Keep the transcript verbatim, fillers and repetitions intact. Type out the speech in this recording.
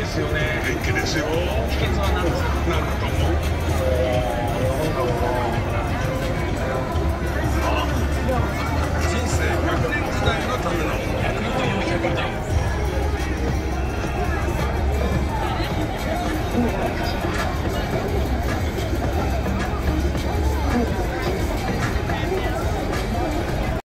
ですよね。 元気ですよ。 秘訣は何ですか？ なんとも。あ、人生ひゃくねん時代のための